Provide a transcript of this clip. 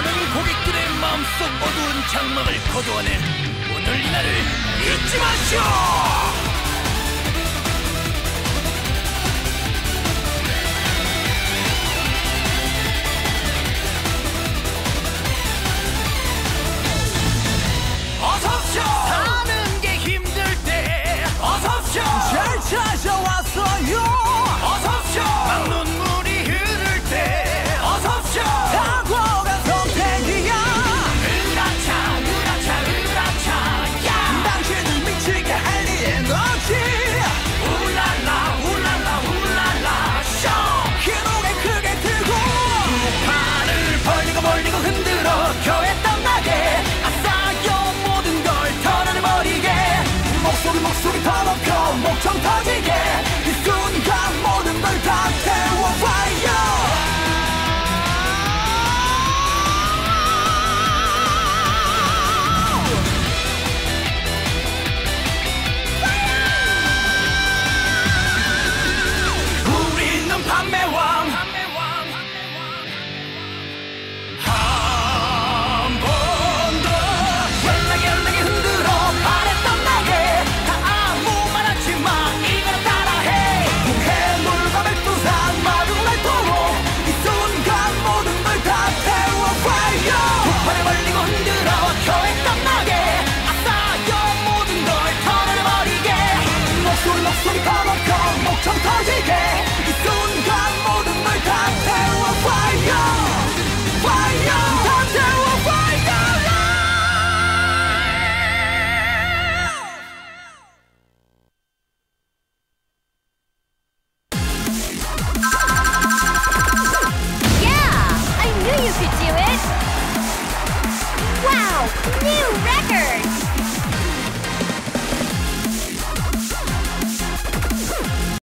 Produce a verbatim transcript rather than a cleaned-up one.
많은 고객들의 마음속 어두운 장막을 거두어낸 오늘 이날을 잊지 마시오. 어서오쇼. 사는 게 힘들 때 어서오쇼. 잘 찾아왔어요. 어서오쇼. 막 눈물이 흐를 때 어서오쇼. 각오가 선택이야. 으라차 으라차 으라차 야. 당신을 미치게 할 이 에너지. 울랄라 울랄라 울랄라 쇼. 힘을 크게 들고 두 팔을 벌리고 벌리고 흔들어 교회 떠나게. 목소리 목소리 더 높여 목청 터지게. 이 순간 모든 걸 다 태워봐요. 우리는 판매왕. 한 번 더 연락에 연락에 흔들어 발에 떠나게. 아무 말 하지 마 이거나 따라해. 해물과 백두산 마중 날도록 이 순간 모든 걸 다 태워봐요. 두 팔을 벌리고 흔들어 교회 떠나게. 아싸요 모든 걸 털어내버리게. 목소리 목소리 더 높여 목청 터지게. 이 순간 모든 걸 다 태워봐요. 봐요 다 태워봐요. Yeah, I knew you could do it! Wow, new record!